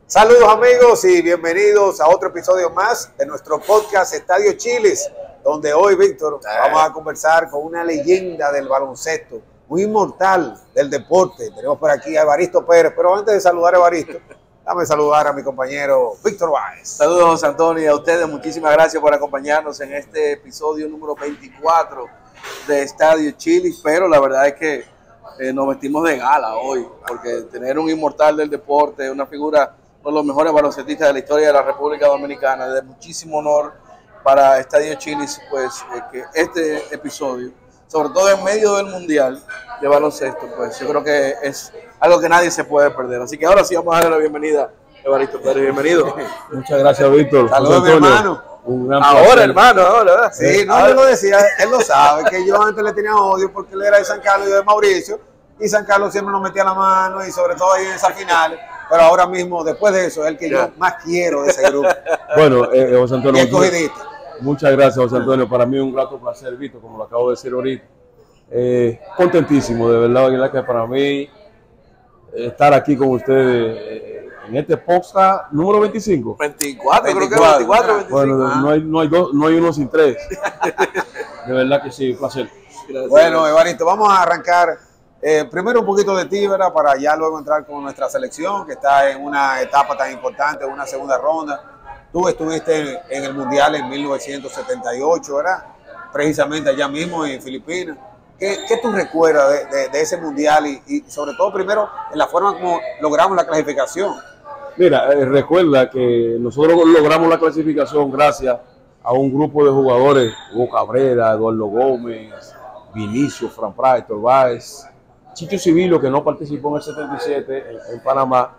Saludos amigos y bienvenidos a otro episodio más de nuestro podcast Estadio Chilis, donde hoy, Víctor, vamos a conversar con una leyenda del baloncesto, un inmortal del deporte. Tenemos por aquí a Evaristo Pérez, pero antes de saludar a Evaristo, dame saludar a mi compañero Víctor Báez. Saludos, José Antonio, y a ustedes muchísimas gracias por acompañarnos en este episodio número 24 de Estadio Chilis, pero la verdad es que nos vestimos de gala hoy, porque tener un inmortal del deporte, una figura, uno de los mejores baloncetistas de la historia de la República Dominicana, de muchísimo honor para Estadio Chilis, pues que este episodio, sobre todo en medio del Mundial de baloncesto, pues yo creo que es algo que nadie se puede perder. Así que ahora sí vamos a darle la bienvenida a Evaristo Pérez. Bienvenido. Muchas gracias, Víctor. Saludos, mi hermano. Un gran ahora, placer. hermano, ahora, ¿verdad? Sí, no, yo lo decía, él lo sabe, que yo antes le tenía odio porque él era de San Carlos y yo de Mauricio, y San Carlos siempre nos metía la mano, y sobre todo ahí en esas finales, pero ahora mismo, después de eso, es el que yo más quiero de ese grupo. Bueno, José Y Antonio, escogidista. muchas gracias, José Antonio. Para mí es un grato placer, Víctor, como lo acabo de decir ahorita. Contentísimo, de verdad que para mí estar aquí con ustedes en este podcast número 25. 24, creo que 24, 25. Bueno, no hay uno sin tres. De verdad que sí, un placer. Gracias. Bueno, Evaristo, vamos a arrancar primero un poquito de ti, ¿verdad? Para ya luego entrar con nuestra selección, que está en una etapa tan importante, una segunda ronda. Tú estuviste en el Mundial en 1978, ¿verdad? Precisamente allá mismo en Filipinas. ¿Qué tú recuerdas de ese Mundial y sobre todo primero en la forma como logramos la clasificación? Mira, recuerda que nosotros logramos la clasificación gracias a un grupo de jugadores, Hugo Cabrera, Eduardo Gómez, Vinicio, Fran Prat, Héctor Báez, Chicho Civilo, que no participó en el 77 en Panamá,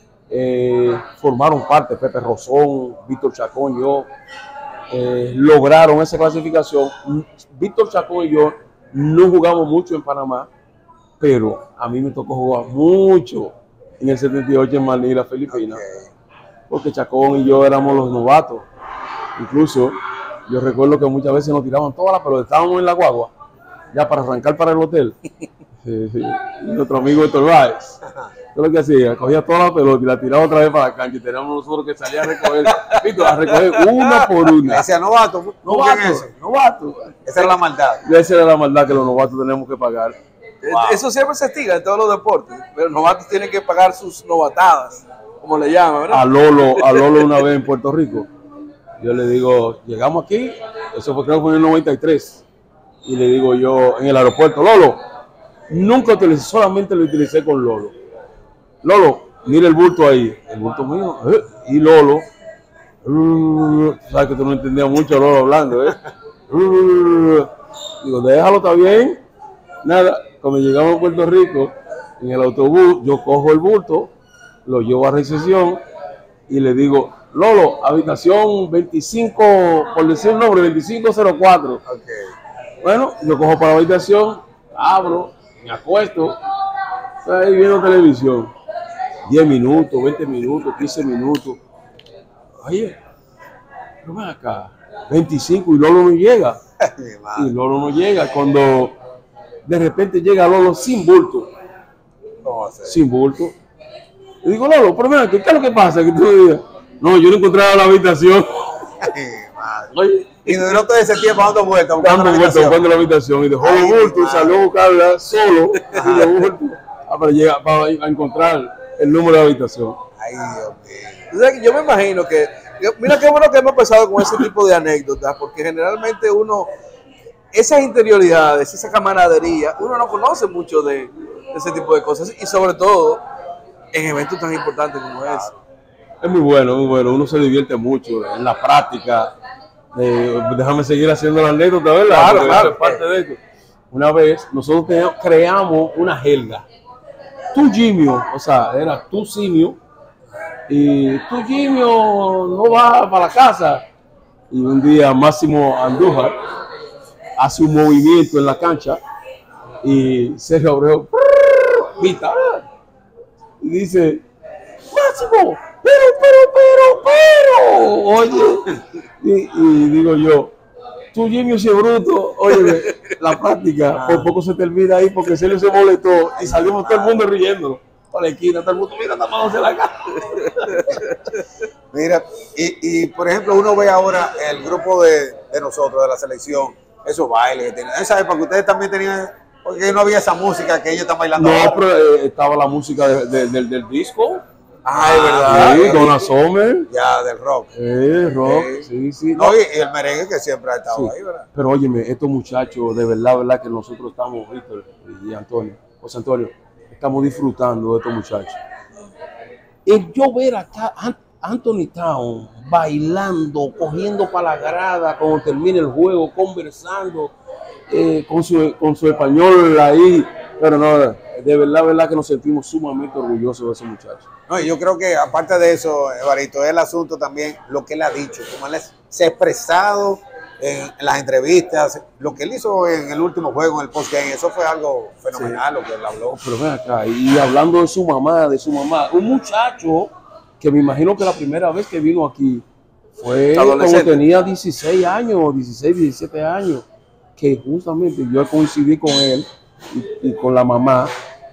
formaron parte, Pepe Rosón, Víctor Chacón y yo, lograron esa clasificación. Víctor Chacón y yo no jugamos mucho en Panamá, pero a mí me tocó jugar mucho en el 78 en Manila, Filipinas, porque Chacón y yo éramos los novatos. Incluso yo recuerdo que muchas veces nos tiraban todas las pelotas, estábamos en la guagua, ya para arrancar para el hotel. Y nuestro amigo Héctor Báez, yo lo que hacía, cogía todas las pelotas y la tiraba otra vez para la cancha, y teníamos nosotros que salir a recoger, a recoger una por una. Le decía, novato. Novato. Esa era la maldad. Esa era la maldad que los novatos tenemos que pagar. Wow. Eso siempre se estiga en todos los deportes, pero los novatos tienen que pagar sus novatadas, como le llaman, ¿verdad? A Lolo una vez en Puerto Rico, yo le digo, llegamos aquí, eso fue, creo que fue en el 93, y le digo yo en el aeropuerto, Lolo, nunca utilicé, solamente lo utilicé con Lolo. Lolo, mira el bulto ahí, el bulto mío, y Lolo, sabes que tú no entendías mucho Lolo hablando, digo, déjalo, está bien. Nada, cuando llegamos a Puerto Rico, en el autobús, yo cojo el bulto, lo llevo a recepción y le digo, Lolo, habitación 25, por decir el nombre, 2504. Bueno, yo cojo para la habitación, abro, me acuesto, estoy ahí viendo televisión. 10 minutos, 20 minutos, 15 minutos. Oye, pero ven acá, 25 y Lolo no llega. Y Lolo no llega cuando de repente llega Lolo sin bulto. Sin bulto. Y digo, Lolo, pero mira, ¿qué es lo que pasa? Que tú digas, no, yo no encontraba la habitación. Oye, Y duró todo ese tiempo dando vueltas, buscando la habitación. Y dejó el bulto y salió a buscarla solo. Y el bulto para encontrar el número de habitación. Ay, Dios mío. O sea, que yo me imagino que, mira qué bueno que hemos empezado con ese tipo de anécdotas, porque generalmente uno, esas interioridades, esa camaradería, uno no conoce mucho de ese tipo de cosas, y sobre todo en eventos tan importantes como ese. Es muy bueno, uno se divierte mucho en la práctica. Déjame seguir haciendo la anécdota, ¿verdad? Claro. Es parte de esto. Una vez nosotros creamos una jerga. Tú, Jimio, o sea, era tú, Simio, y tú, Jimio, no vas para la casa. Y un día Máximo Andújar hace un movimiento en la cancha y Sergio Abreu grita y dice, Máximo, pero, oye, y digo yo, tú, Jimmy, ese bruto, oye, la práctica por poco se termina ahí porque Sergio se molestó y salimos todo el mundo riendo. para la esquina, todo el mundo, mira, tapándose la cara. Mira, y por ejemplo, uno ve ahora el grupo de nosotros, de la selección, esos bailes que tienen. En esa época ustedes también tenían, porque no había esa música que ellos están bailando No, ahora. pero estaba la música del disco. Ah, es verdad. Sí, Donna Summer. Ya, del rock. Rock, Sí. sí. No, y el merengue que siempre ha estado Sí. ahí, ¿verdad? Pero óyeme, estos muchachos, de verdad que nosotros estamos, Víctor y Antonio, José Antonio, estamos disfrutando de estos muchachos. El yo ver acá Anthony Town bailando, cogiendo para la grada cuando termine el juego, conversando con su español ahí, pero no, de verdad que nos sentimos sumamente orgullosos de esos muchachos. No, y yo creo que aparte de eso, Evarito, es el asunto también, lo que él ha dicho, como él se ha expresado en las entrevistas, lo que él hizo en el último juego, en el postgame, eso fue algo fenomenal, lo que él habló. Pero ven acá, y hablando de su mamá, un muchacho que me imagino que la primera vez que vino aquí fue cuando tenía 16 años, 16, 17 años, que justamente yo coincidí con él y con la mamá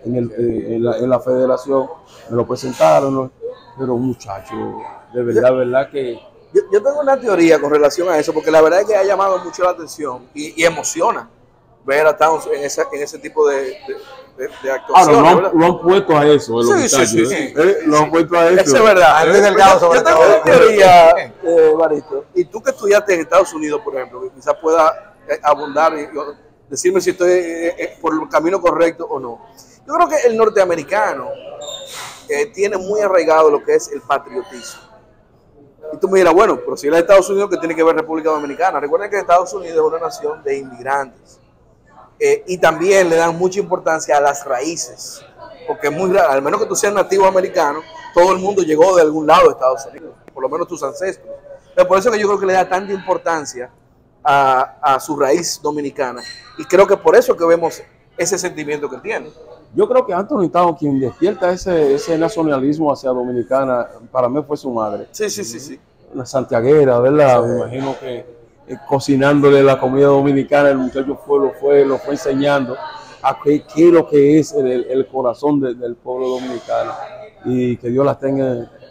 en la federación, me lo presentaron, ¿no? Pero un muchacho, de verdad que... Yo tengo una teoría con relación a eso, porque la verdad es que ha llamado mucho la atención y emociona ver a Towns en ese tipo de actuación. Ahora, lo han puesto a eso, los muchachos, sí. Lo han puesto a eso. Eso es verdad. Luis Delgado, sobre yo tengo todo. una teoría, Barito, y tú que estudiaste en Estados Unidos, por ejemplo, que quizás pueda abundar y decirme si estoy por el camino correcto o no. Yo creo que el norteamericano tiene muy arraigado lo que es el patriotismo. Y tú me dirás, bueno, pero si él es de Estados Unidos, ¿qué tiene que ver República Dominicana? Recuerden que Estados Unidos es una nación de inmigrantes. Y también le dan mucha importancia a las raíces. Porque es muy raro, al menos que tú seas nativo americano, todo el mundo llegó de algún lado de Estados Unidos, por lo menos tus ancestros. Pero por eso que yo creo que le da tanta importancia a su raíz dominicana. Y creo que por eso que vemos ese sentimiento que tiene. Yo creo que Anthony Town, quien despierta ese nacionalismo hacia Dominicana, para mí fue su madre. Sí. Una santiaguera, ¿verdad? Sí. Me imagino que cocinándole la comida dominicana, el muchacho lo fue enseñando a qué es lo que es el corazón del pueblo dominicano. Y que Dios las tenga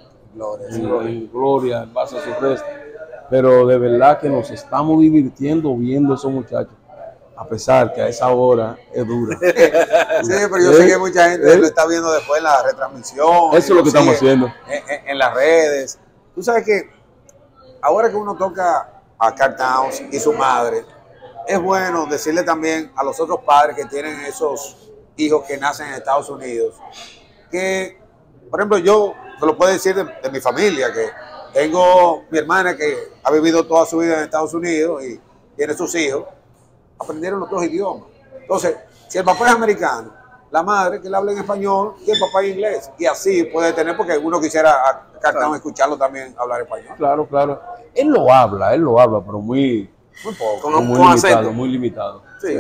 en gloria, en base a su resto. Pero de verdad que nos estamos divirtiendo viendo a esos muchachos. A pesar que a esa hora es dura. Sí, pero yo sé que mucha gente lo está viendo después en la retransmisión. Eso es lo que estamos haciendo. En las redes. Tú sabes que ahora que uno toca a Karl Towns y su madre, es bueno decirle también a los otros padres que tienen esos hijos que nacen en Estados Unidos, que, por ejemplo, yo te lo puedo decir de mi familia, que tengo mi hermana que ha vivido toda su vida en Estados Unidos y tiene sus hijos. Aprendieron los dos idiomas. Entonces, si el papá es americano, la madre que le habla en español y el papá en inglés. Y así puede tener, porque uno quisiera a Karl Towns escucharlo también hablar español. Claro. Él lo habla, pero muy poco. muy limitado. Sí.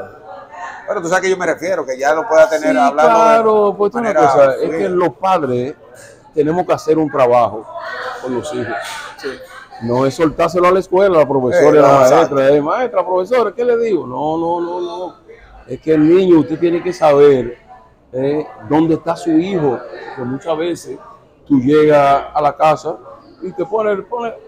Pero tú sabes que yo me refiero, que ya lo pueda tener Sí, hablando. claro, pues una manera cosa, es fluida. que los padres tenemos que hacer un trabajo con los hijos. Sí. No es soltárselo a la escuela, a la profesora y a la Exacto. maestra. Maestra, profesora, ¿qué le digo? No. Es que el niño, usted tiene que saber dónde está su hijo. Que muchas veces tú llegas a la casa y te pone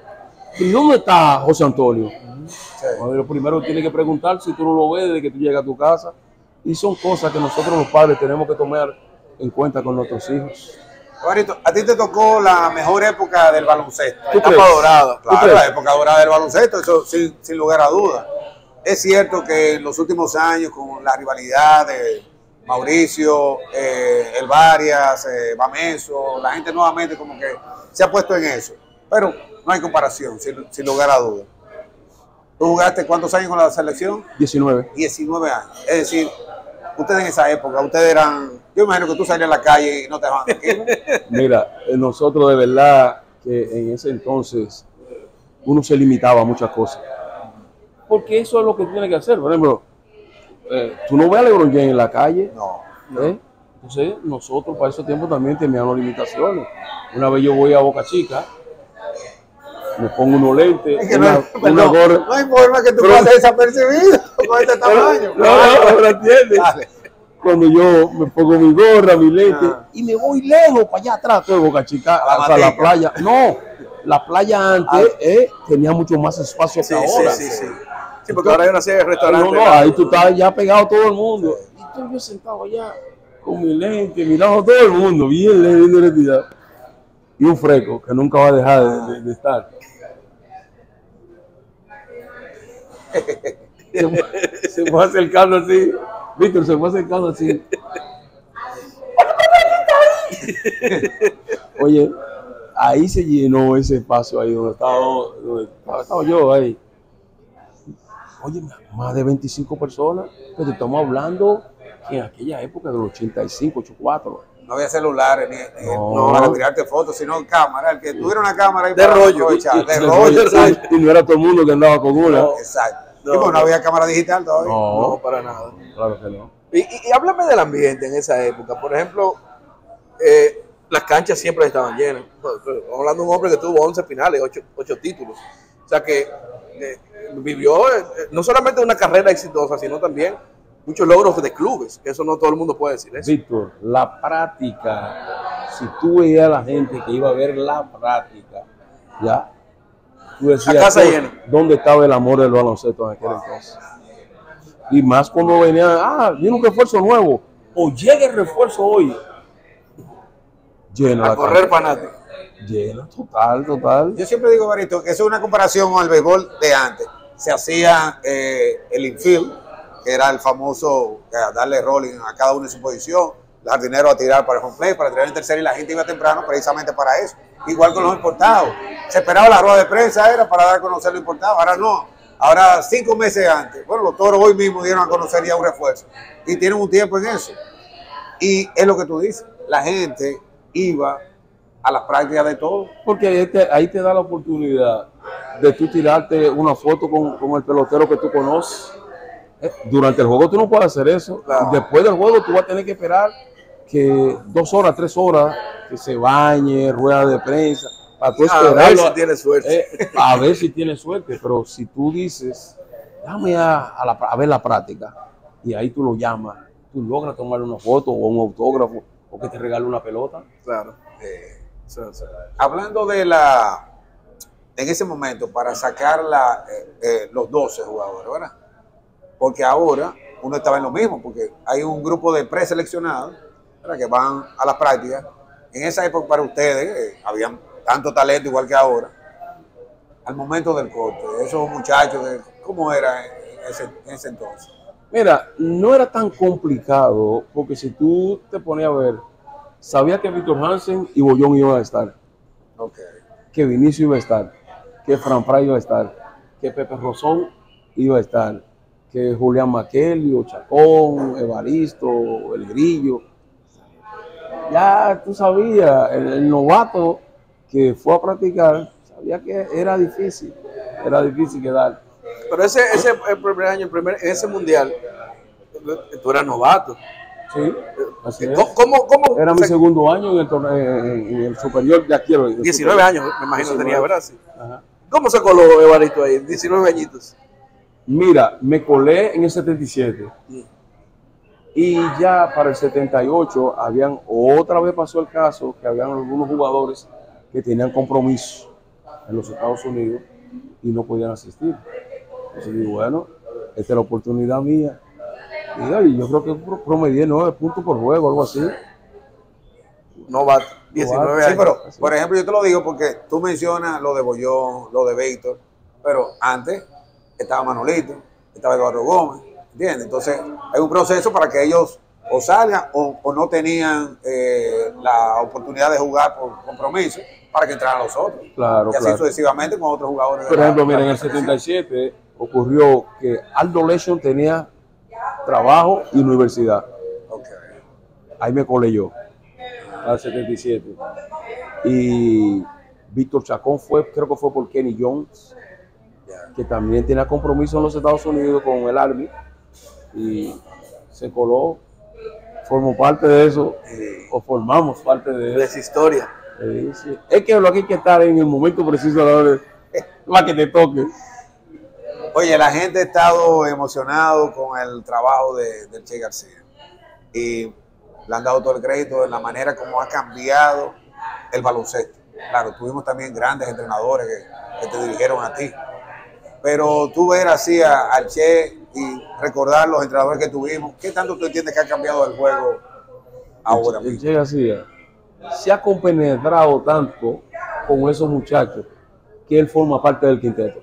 ¿y dónde está José Antonio? Sí. Bueno, lo primero que tiene que preguntar si tú no lo ves desde que tú llegas a tu casa. Y son cosas que nosotros los padres tenemos que tomar en cuenta con nuestros hijos. Barito, a ti te tocó la mejor época del baloncesto. ¿Tú Etapa crees? dorada. Claro, crees? la época dorada del baloncesto, eso sin lugar a dudas. Es cierto que en los últimos años, con la rivalidad de Mauricio, El Varias, Bameso, la gente nuevamente como que se ha puesto en eso. Pero no hay comparación, sin lugar a dudas. ¿Tú jugaste cuántos años con la selección? 19. 19 años. Es decir, ustedes en esa época, ustedes eran... Yo imagino que tú salías a la calle y no te dejaban tranquilo. Mira, nosotros de verdad que en ese entonces uno se limitaba a muchas cosas. Porque eso es lo que tiene que hacer. Por ejemplo, tú no ves a LeBron James en la calle. No. Entonces nosotros para ese tiempo también teníamos limitaciones. Una vez yo voy a Boca Chica, me pongo unos lentes, Es que una gorra. no hay forma que tú pases desapercibido con este tamaño. No, entiendes. Dale. cuando yo me pongo mi gorra, mi lente, y me voy lejos para allá atrás, todo Boca Chica, hasta la playa. No, la playa antes tenía mucho más espacio que ahora. Sí, porque ahora hay una serie de restaurantes. No, ahí tú estás ya pegado a todo el mundo. Y estoy yo sentado allá con mi lente, mirando a todo el mundo, bien retirado. Y un fresco que nunca va a dejar de estar. Se fue acercando así. Víctor se fue acercando así. Oye, ahí se llenó ese espacio ahí donde estaba yo ahí. Oye, más de 25 personas, pero estamos hablando que en aquella época del 85, 84. No había celulares ni para tirarte fotos, sino cámara. El que tuviera una cámara ahí de rollo. De rollo. Y no era todo el mundo que andaba con una. No, exacto. No había cámara digital todavía. No, para nada. Claro que no. Y háblame del ambiente en esa época. Por ejemplo, las canchas siempre estaban llenas. Estamos hablando de un hombre que tuvo 11 finales, 8 títulos. O sea que vivió no solamente una carrera exitosa, sino también muchos logros de clubes, que eso no todo el mundo puede decir eso. Víctor, la práctica, si tú veías a la gente que iba a ver la práctica, ya, tú decías, la casa llena. ¿Dónde estaba el amor del baloncesto en aquel entonces? Y más cuando venía, viene un refuerzo nuevo, o llega el refuerzo hoy, lleno a correr fanático. Lleno, total. Yo siempre digo, Barito, que eso es una comparación con el béisbol de antes. Se hacía el infield, que era el famoso darle rolling a cada uno en su posición, el jardinero a tirar para el home play, para tirar en tercera, y la gente iba temprano precisamente para eso. Igual con los importados. Se esperaba la rueda de prensa, era para dar a conocer lo importado. Ahora no. Ahora 5 meses antes. Bueno, los Toros hoy mismo dieron a conocer ya un refuerzo. Y tienen un tiempo en eso. Y es lo que tú dices. La gente iba a las prácticas de todo. Porque ahí te da la oportunidad de tú tirarte una foto con el pelotero que tú conoces. Durante el juego tú no puedes hacer eso. Claro. Después del juego tú vas a tener que esperar que 2 horas, 3 horas, que se bañe, rueda de prensa, para tú esperarlo. A ver si tiene suerte. A ver si tiene suerte, pero si tú dices, dame a ver la práctica, y ahí tú lo llamas, tú logras tomarle una foto o un autógrafo, o que te regale una pelota. Claro. Hablando de en ese momento, para sacar los 12 jugadores, ¿verdad? Porque ahora uno estaba en lo mismo, porque hay un grupo de preseleccionados, ¿verdad?, que van a las prácticas. En esa época para ustedes, habían tanto talento igual que ahora. Al momento del corte, esos muchachos, ¿cómo era en ese entonces? Mira, no era tan complicado, porque si tú te ponías a ver, sabía que Víctor Hansen y Bollón iban a estar, que Vinicio iba a estar, que Fran Fry iba a estar, que Pepe Rosón iba a estar, que Julián Maquelio, Chacón, Evaristo, El Grillo. Ya tú sabías, el novato que fue a practicar, sabía que era difícil quedar. Pero ese el primer año, en ese mundial, tú eras novato. Sí, así es. ¿Cómo? Era mi segundo año en el torneo, en el superior de aquí. 19 años, me imagino que tenía, ¿verdad? Sí. Ajá. ¿Cómo se coló Evaristo ahí? 19 añitos. Mira, me colé en el 77. Y ya para el 78 otra vez pasó el caso que habían algunos jugadores que tenían compromiso en los Estados Unidos y no podían asistir. Entonces digo, bueno, esta es la oportunidad mía. Y yo creo que promedié 9 puntos por juego, algo así. Novato, 19 años. Sí, pero por ejemplo, yo te lo digo porque tú mencionas lo de Bollón, lo de Víctor, pero antes estaba Manolito, estaba Eduardo Gómez, ¿entiendes? Entonces hay un proceso para que ellos o salgan o no tenían la oportunidad de jugar por compromiso para que entraran los otros. Claro, y así sucesivamente con otros jugadores. Por ejemplo, mira, en el 77 ocurrió que Aldo Lechon tenía trabajo y universidad. Ahí me colé yo, al 77. Y Víctor Chacón creo que fue por Kenny Jones, que también tenía compromiso en los Estados Unidos con el Army y se coló. Formó parte de eso, o formamos parte de esa historia. Sí. Es que lo que hay que estar en el momento preciso para que te toque. Oye, la gente ha estado emocionado con el trabajo del Che García. y le han dado todo el crédito de la manera como ha cambiado el baloncesto. Claro, tuvimos también grandes entrenadores que te dirigieron a ti, pero tú ver así al Che y recordar los entrenadores que tuvimos, ¿qué tanto tú entiendes que ha cambiado el juego ahora mismo? El Che García se ha compenetrado tanto con esos muchachos que él forma parte del quinteto.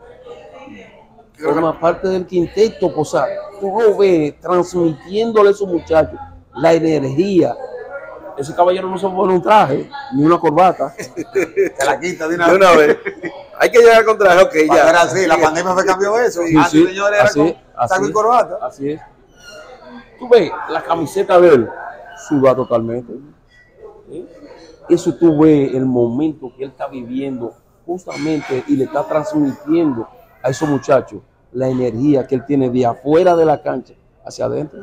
Forma parte del quinteto, o sea, tú lo ves transmitiéndole a esos muchachos la energía. Ese caballero no se pone un traje ni una corbata. Te la quita de De una vez. Hay que llegar con traje, ok, ya. Era así, la pandemia fue cambió eso. Sí, Antes, sí, señores, era con saco y corbata. Así es. Tú ves la camiseta de él, suda totalmente. ¿Sí? Eso tú ves el momento que él está viviendo justamente y le está transmitiendo a esos muchachos la energía que él tiene de afuera de la cancha hacia adentro.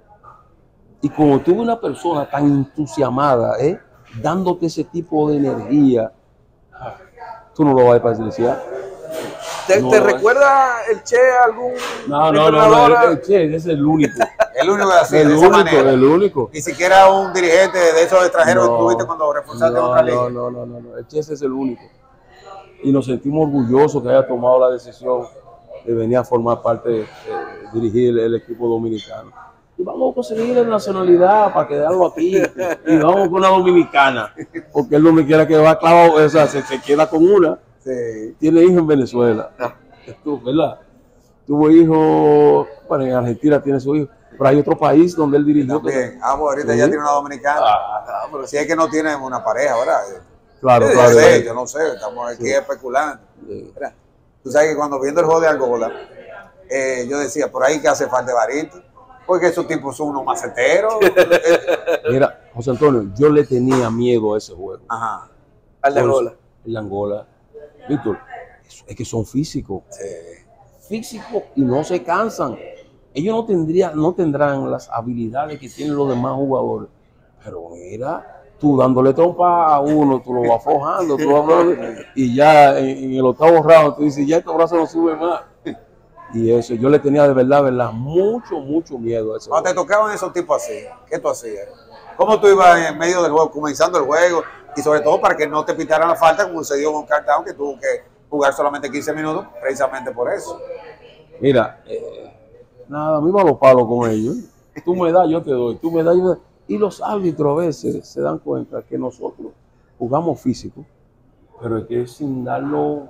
Y como tú ves una persona tan entusiasmada, dándote ese tipo de energía, tú no lo vas a desperdiciar. ¿Te recuerda el Che a algún No, el Che es el único. El único de así, El de esa único, manera. el único. Ni siquiera un dirigente de esos extranjeros que tuviste cuando reforzaste otra liga. No, el Che es el único. Y nos sentimos orgullosos que haya tomado la decisión de venir a formar parte, dirigir el equipo dominicano. Y vamos a conseguir la nacionalidad para quedarlo aquí. Y vamos con una dominicana. Porque él donde quiera que va clavado, o sea, se queda con una. Sí. Tiene hijos en Venezuela. Tú, ¿verdad? Tuvo hijos, bueno, en Argentina tiene su hijo. Pero hay otro país donde él dirigió. También. Pues ahorita Sí. ya tiene una dominicana. pero Si es que no tiene una pareja, ¿verdad? Claro, Yo claro. no sé, yo no sé, estamos aquí especulando. Sí. Mira, tú sabes que cuando viendo el juego de Angola, yo decía, por ahí que hace falta de varito, porque esos tipos son unos maceteros. Mira, José Antonio, yo le tenía miedo a ese juego. Ajá. al de Angola. El Angola. Víctor, es que son físicos. Sí. Físicos y no se cansan. Ellos no tendrán las habilidades que tienen los demás jugadores. Pero mira, tú dándole trompa a uno, tú lo vas aflojando, y ya en el octavo round tú dices, ya estos brazos no suben más. Y eso, yo le tenía de verdad, mucho miedo a eso. Cuando te tocaban esos tipos así, ¿qué tú hacías? ¿Cómo tú ibas en medio del juego, comenzando el juego? Y sobre todo para que no te pitaran la falta, como sucedió con Cartão, que tuvo que jugar solamente 15 minutos, precisamente por eso. Mira, nada, a mí me los palos con ellos. Tú me das, yo te doy. Tú me das, yo te doy. Y los árbitros a veces se dan cuenta que nosotros jugamos físico, pero es que sin darlo,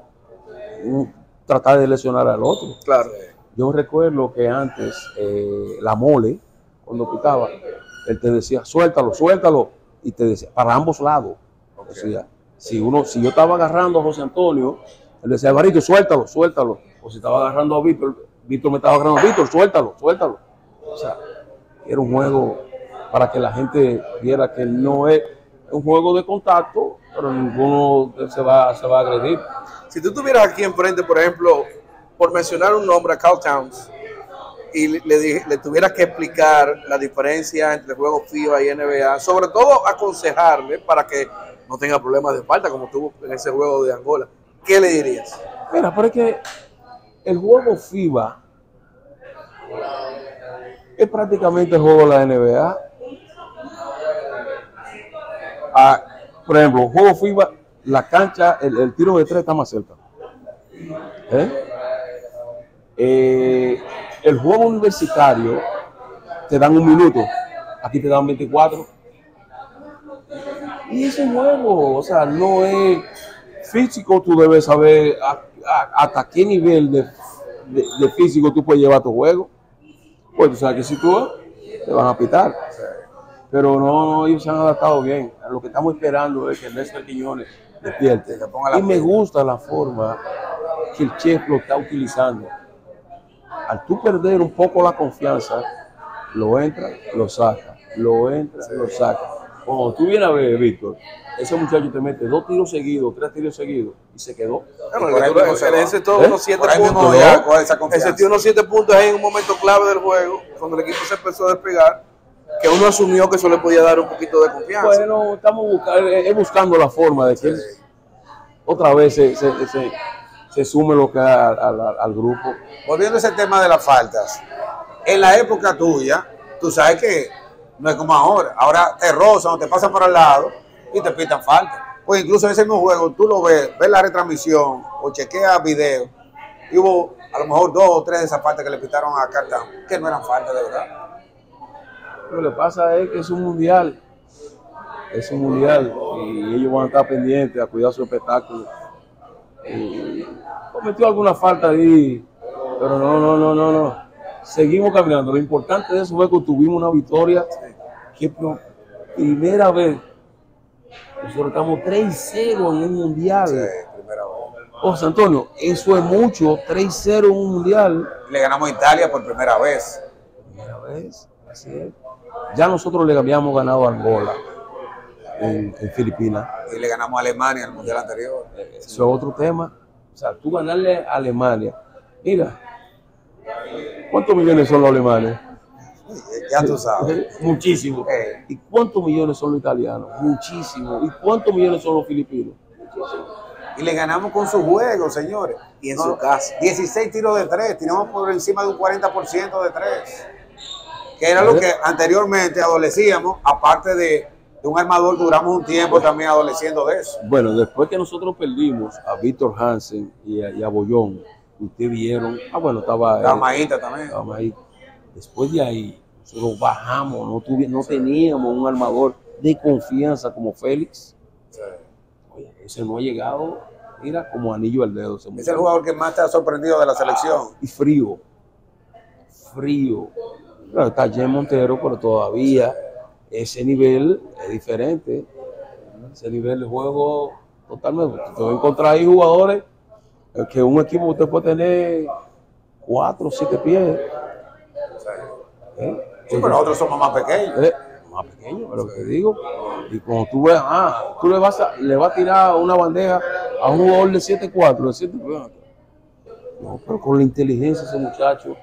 tratar de lesionar al otro. Claro. Yo recuerdo que antes, la mole, cuando pitaba, él te decía, suéltalo, y te decía, para ambos lados. O sea, si yo estaba agarrando a José Antonio, él decía, Alvarito, suéltalo. O si estaba agarrando a Víctor me estaba agarrando, Víctor, suéltalo. O sea, era un juego para que la gente viera que no es un juego de contacto, pero ninguno se va a agredir. Si tú tuvieras aquí enfrente, por ejemplo, por mencionar un nombre a Carl Towns, y le tuvieras que explicar la diferencia entre juegos FIBA y NBA, sobre todo aconsejarle para que no tenga problemas de falta como tuvo en ese juego de Angola, ¿qué le dirías? Mira, pero es que el juego FIBA es prácticamente el juego de la NBA. Por ejemplo, el juego FIBA, la cancha, el tiro de tres está más cerca. El juego universitario te dan 1 minuto, aquí te dan 24. Y ese juego, o sea, no es físico, tú debes saber hasta qué nivel de físico tú puedes llevar tu juego. Pues tú sabes que si tú te van a pitar. Pero no, ellos se han adaptado bien. Lo que estamos esperando es que Néstor Quiñones despierte. Y me gusta la forma que el chef lo está utilizando. Al tú perder un poco la confianza, lo entra, lo saca, lo entra, lo saca. Cuando tú vienes a ver, Víctor, ese muchacho te mete 2 tiros seguidos, 3 tiros seguidos y se quedó. Ese todo unos 7 puntos. Ese tiene unos 7 puntos ahí en un momento clave del juego, cuando el equipo se empezó a despegar, que uno asumió que eso le podía dar un poquito de confianza. Bueno, estamos buscando la forma de que él otra vez se sume lo que al grupo. Volviendo a ese tema de las faltas, en la época tuya, tú sabes que No es como ahora. Ahora te rozan o te pasan por al lado y te pitan falta. Pues incluso ese mismo juego, tú lo ves la retransmisión o chequeas video y hubo a lo mejor 2 o 3 de esas faltas que le pitaron a Cartán, que no eran faltas de verdad. Lo que pasa es que es un mundial. Es un mundial y ellos van a estar pendientes a cuidar su espectáculo. Y cometió alguna falta ahí, pero no. Seguimos caminando. Lo importante de eso fue que tuvimos una victoria que por primera vez nosotros estamos 3-0 en un mundial. Sí, primera vez. José Antonio, eso es mucho, 3-0 en un mundial. Le ganamos a Italia por primera vez. Primera vez, así es. Ya nosotros le habíamos ganado a Angola en Filipinas. Y le ganamos a Alemania en el mundial anterior. Eso es otro tema. O sea, tú ganarle a Alemania. Mira, ¿cuántos millones son los alemanes? Ya tú sabes. Muchísimos. ¿Y cuántos millones son los italianos? Muchísimos. ¿Y cuántos millones son los filipinos? Muchísimos. Y le ganamos con su juego, señores. Y en su casa. 16 tiros de 3. Tiramos por encima de un 40% de 3. Que era lo que anteriormente adolecíamos, aparte de un armador, duramos un tiempo también adoleciendo de eso. Bueno, después que nosotros perdimos a Víctor Hansen y a Bollón, ustedes vieron, estaba Maíta también. Estaba Maíta. Después de ahí, nosotros bajamos, no teníamos un armador de confianza como Félix. Sí. Oye, ese no ha llegado, mira, como anillo al dedo. Es el jugador que más te ha sorprendido de la selección. Y frío. Claro, está Jen Montero, pero todavía ese nivel es diferente. Ese nivel de juego totalmente. Te voy a encontrar ahí jugadores que un equipo usted puede tener 4 o 7 pies. Sí, pero nosotros somos más pequeños. Más pequeños, pero lo que digo. Y cuando tú ves, tú le vas a tirar una bandeja a un jugador de 7'4", de 7'4". No, pero con la inteligencia de ese muchacho,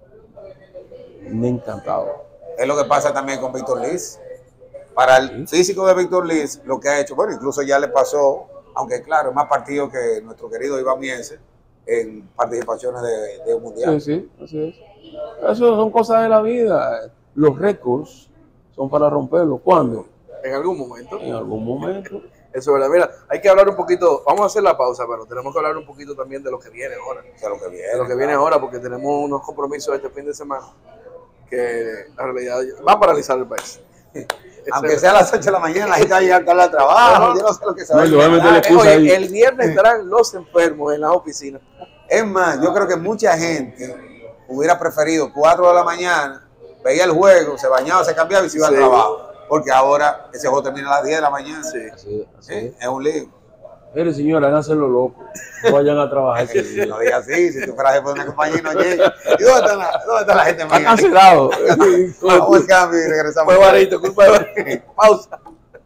me ha encantado. Es lo que pasa también con Víctor Liz. Para el físico de Víctor Liz, lo que ha hecho, bueno, incluso ya le pasó, aunque claro, es más partido que nuestro querido Iván Miense en participaciones de un mundial. Sí, así es. Eso son cosas de la vida. Los récords son para romperlos. ¿Cuándo? En algún momento. En algún momento. Eso es verdad. Mira, hay que hablar un poquito, vamos a hacer la pausa, pero tenemos que hablar un poquito también de lo que viene ahora. De lo que viene. De lo que viene ahora, porque tenemos unos compromisos este fin de semana que la realidad va a paralizar el país. Aunque sea a las 8 de la mañana, la gente va a llegar tarde al trabajo. Yo no sé lo que se va a hacer. Oye, el viernes estarán los enfermos en las oficinas. Es más, yo creo que mucha gente hubiera preferido 4 de la mañana, veía el juego, se bañaba, se cambiaba y se iba al trabajo. Porque ahora ese juego termina a las 10 de la mañana. Sí. Así. Es un lío. Mire, señora, háganse lo loco. No vayan a trabajar. No digas así, si tú fueras jefe de una compañía y no llega. ¿Y dónde está la gente mía? Está cancelado. Vamos al cambio y regresamos. Fue Barito, culpa de Barito. Pausa.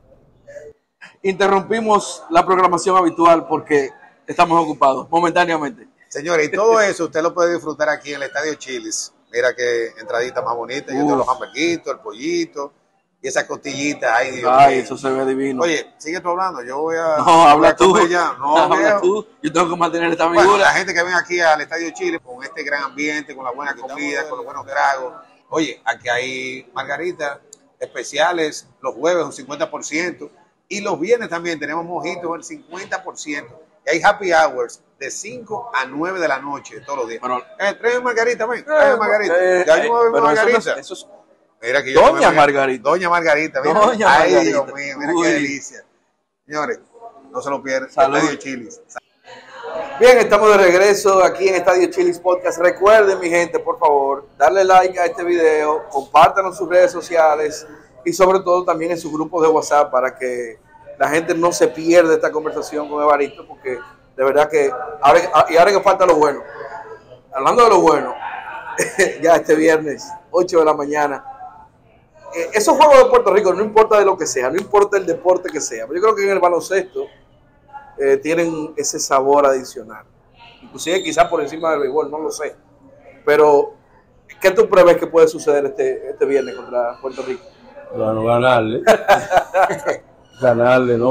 Interrumpimos la programación habitual porque estamos ocupados momentáneamente. Señores, y todo eso usted lo puede disfrutar aquí en el Estadio Chili's. Mira qué entradita más bonita. Yo tengo los hamburguitos, el pollito y esas costillitas. Ay, Dios mío. Eso se ve divino. Oye, sigue tú hablando. Yo voy a. No, habla tú. Ya. No, habla tú. Yo tengo que mantener esta figura. Bueno, la gente que ven aquí al Estadio Chile con este gran ambiente, con la buena comida, con los buenos tragos. Oye, aquí hay margaritas especiales los jueves, un 50%. Y los viernes también tenemos mojitos, el 50%. Y hay happy hours de 5 a 9 de la noche todos los días. Bueno, trae margarita, ven. Trae margarita. Ya yo me margarita. Eso es Mira que Doña Margarita. Doña Margarita. Mira. Doña Ay, Margarita. Dios mío, mira qué delicia. Señores, no se lo pierdan. Salud. Estadio Chili's. Bien, estamos de regreso aquí en Estadio Chili's Podcast. Recuerden, mi gente, por favor, darle like a este video, compártanlo en sus redes sociales y sobre todo también en sus grupos de WhatsApp para que la gente no se pierda esta conversación con Evaristo, porque de verdad que ahora que falta lo bueno. Hablando de lo bueno, ya este viernes, 8 de la mañana, esos juegos de Puerto Rico, no importa de lo que sea, no importa el deporte que sea, pero yo creo que en el baloncesto tienen ese sabor adicional. Inclusive quizás por encima del béisbol, no lo sé. Pero, ¿qué tú prevés que puede suceder este viernes contra Puerto Rico? Bueno, ganarle. Ganarle,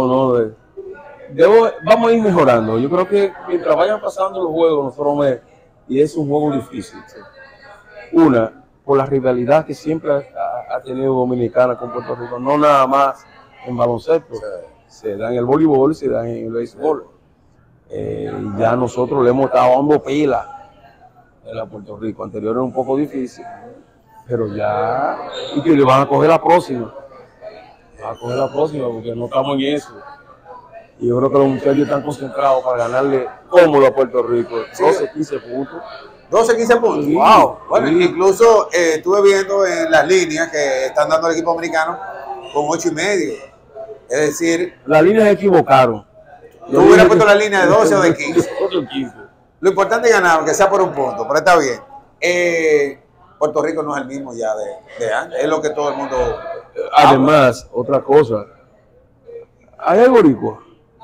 vamos a ir mejorando. Yo creo que mientras vayan pasando los juegos, y es un juego difícil. Una, por la rivalidad que siempre ha tenido Dominicana con Puerto Rico, no nada más en baloncesto, se da en el voleibol, se da en el béisbol. Ya nosotros le hemos estado dando pila a Puerto Rico. Anterior era un poco difícil, pero ya, y que le van a coger la próxima. Van a coger la próxima porque no estamos en eso. Y yo creo que los muchachos están concentrados para ganarle cómodo a Puerto Rico. 12, 15 puntos. 12, 15 puntos. Sí, Wow. Bueno, sí. incluso estuve viendo en las líneas que están dando al equipo americano con 8.5. Es decir, Las líneas se equivocaron. tú hubieras puesto la línea de 12 o de 15. 15. Lo importante es ganar, aunque sea por un punto, pero está bien. Puerto Rico no es el mismo ya de antes. Es lo que todo el mundo. Además, otra cosa. ¿Hay algo boricua?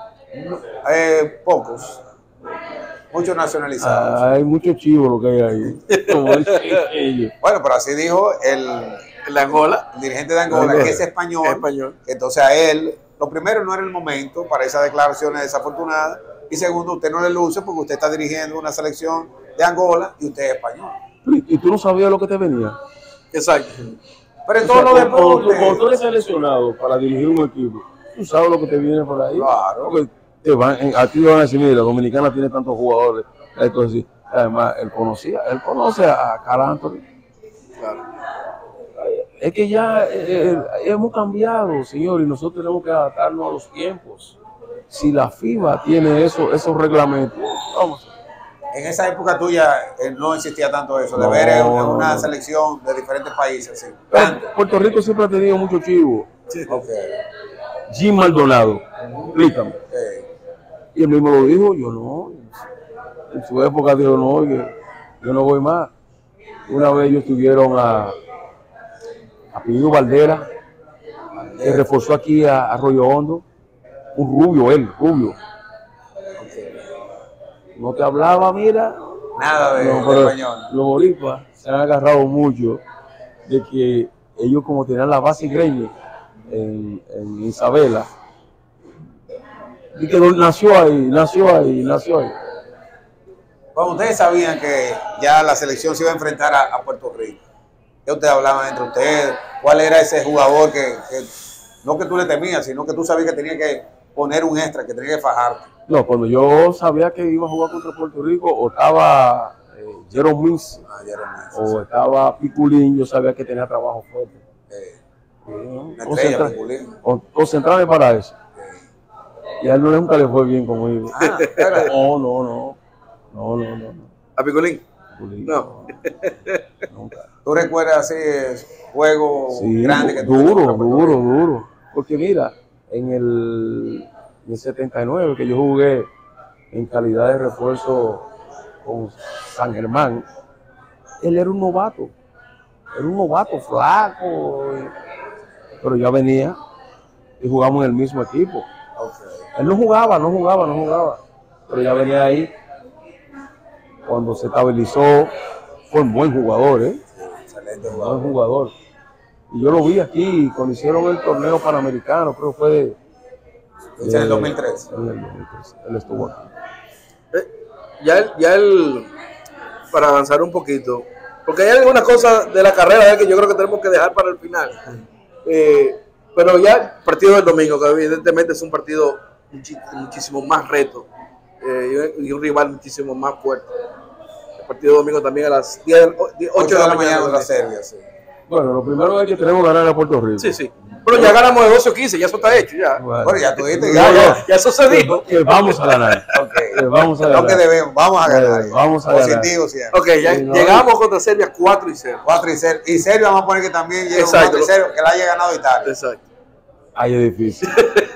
Pocos. Muchos nacionalizados. Hay mucho chivo lo que hay ahí. Como dicen ellos. Bueno, pero así dijo ¿En la Angola? el dirigente de Angola, que es español. Español. Entonces a él, lo primero, no era el momento para esas declaraciones desafortunadas. Y segundo, usted no le luce porque usted está dirigiendo una selección de Angola y usted es español. ¿Y tú no sabías lo que te venía? Exacto. Pero en O todos sea, los cuando deportes. tú eres seleccionado para dirigir un equipo, tú sabes lo que te viene por ahí. Claro. Porque a ti te van a decir, mira, la Dominicana tiene tantos jugadores. Entonces, además, él conoce a Carl Anthony. Claro. Es que ya hemos cambiado, señor, y nosotros tenemos que adaptarnos a los tiempos. Si la FIBA tiene esos reglamentos, vamos. En esa época tuya no existía tanto eso, de No, ver una no. selección de diferentes países. Sí. Puerto Rico siempre ha tenido mucho chivo. Ok. Jim Maldonado, explícame. Y él mismo lo dijo, yo no. En su época dijo, no, yo no voy más. Una vez ellos tuvieron a Pío Valdera, que reforzó aquí a Arroyo Hondo, un rubio. No te hablaba, mira. Nada de No, pero español. los boricuas se han agarrado mucho de que ellos como tenían la base Grey en Isabela, y que nació ahí. Bueno, ustedes sabían que ya la selección se iba a enfrentar a Puerto Rico. ¿Qué ustedes hablaban entre ustedes? ¿Cuál era ese jugador que no que tú le temías, sino que tú sabías que tenía que poner un extra, que tenía que fajarte? No, cuando yo sabía que iba a jugar contra Puerto Rico, o estaba Jerome Mins, Ya era o estaba Piculín, yo sabía que tenía trabajo fuerte. una estrella, Piculín. Concentrarme para eso. Y a él nunca le fue bien conmigo. Era- No. ¿A Picolín? Piculín, No. nunca. ¿Tú recuerdas así juegos Sí, grandes que tuviste contra Puerto Rico? duro. Porque mira, en el 79 que yo jugué en calidad de refuerzo con San Germán, él era un novato flaco, pero ya venía y jugamos en el mismo equipo. Ok. Él no jugaba, pero ya venía ahí. Cuando se estabilizó, fue un buen jugador, Excelente un jugador. buen jugador. Y yo lo vi aquí cuando hicieron el torneo panamericano, creo que fue En el 2003. En el 2003, él estuvo aquí. Ya él, para avanzar un poquito, porque hay algunas cosas de la carrera que yo creo que tenemos que dejar para el final. Pero ya el partido del domingo, que evidentemente es un partido muchísimo más reto y un rival muchísimo más fuerte. El partido del domingo también a las 8 de la mañana. contra Serbia, sí. Bueno, lo primero es que tenemos que ganar a Puerto Rico. Sí. Pero ya ganamos de 12 o 15, ya eso está hecho. Ya, Bueno, ya tú dijiste ya eso se dijo. Que vamos a ganar. Que vamos a Lo ganar. que debemos, vamos a ganar. Vamos a ganar. Positivo siempre. Ok, ya Sí, no. llegamos contra Serbia 4-0. 4 y Serbia vamos a poner que también llegue un Exacto. 4-0, que la haya ganado Italia. Exacto. Ay, es difícil.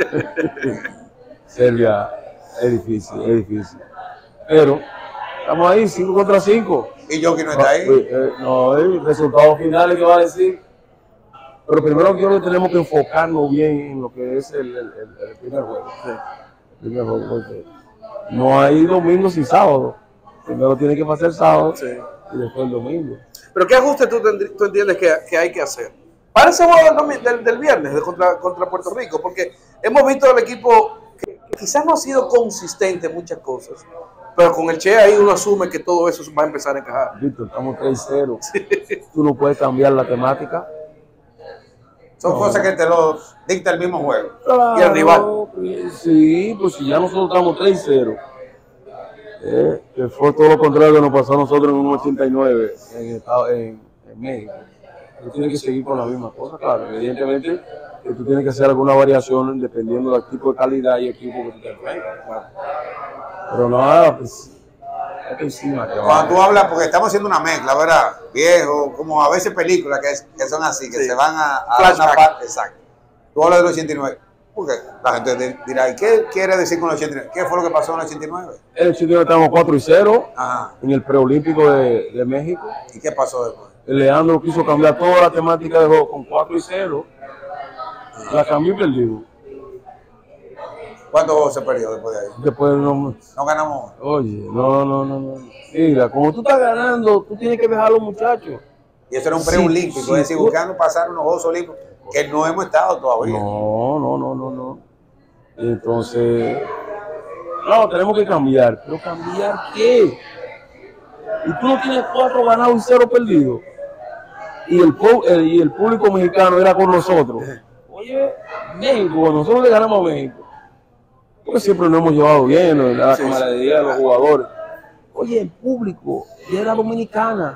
Serbia, es difícil. Pero estamos ahí, 5 contra 5. Y Jockey no está ahí. No, el resultado final es que va a decir. Pero primero yo creo que tenemos que enfocarnos bien en lo que es el primer juego. El primer juego, porque no hay domingo sin sábado. Primero tiene que pasar el sábado Sí. y después el domingo. Pero ¿qué ajuste tú entiendes que hay que hacer? Para ese juego del viernes contra Puerto Rico, porque hemos visto al equipo que quizás no ha sido consistente en muchas cosas, pero con el Che ahí uno asume que todo eso va a empezar a encajar. Víctor, estamos 3-0. Tú no puedes cambiar la temática. Son cosas que te lo dicta el mismo juego. Claro, y el rival. Sí, pues si ya nosotros estamos 3-0. Que fue todo lo contrario que nos pasó a nosotros en un 89 en México. Tú tienes que seguir con la misma cosa, claro. Evidentemente, que tú tienes que hacer alguna variación dependiendo del tipo de calidad y equipo que tú te enfrentas. Claro. Pero nada, pues, es que encima. Cuando tú hablas, porque estamos haciendo una mezcla, ¿verdad? Viejo, como a veces películas que son así, que Sí. se van a Flashback. una parte. Exacto. Tú hablas del 89. Porque la gente dirá, ¿y qué quiere decir con el 89? ¿Qué fue lo que pasó en el 89? En el sitio estamos 4-0 Ajá. en el preolímpico de México. ¿Y qué pasó después? Leandro quiso cambiar toda la temática de juego con 4-0. La cambió y perdió. ¿Cuántos juegos se perdió después de ahí? Después no. No ganamos. Oye, no. Mira, como tú estás ganando, tú tienes que dejar a los muchachos. Y eso era un Sí, preolímpico, sí, es decir, tú- buscando pasar unos Juegos Olímpicos que no hemos estado todavía. No. Y entonces, no, tenemos que cambiar. ¿Pero cambiar qué? Y tú no tienes 4 ganados y 0 perdidos. Y el público mexicano era con nosotros. Oye, México, nosotros le ganamos a México. Porque siempre nos hemos llevado bien, ¿no? La camaradería de los jugadores. Oye, el público era dominicana.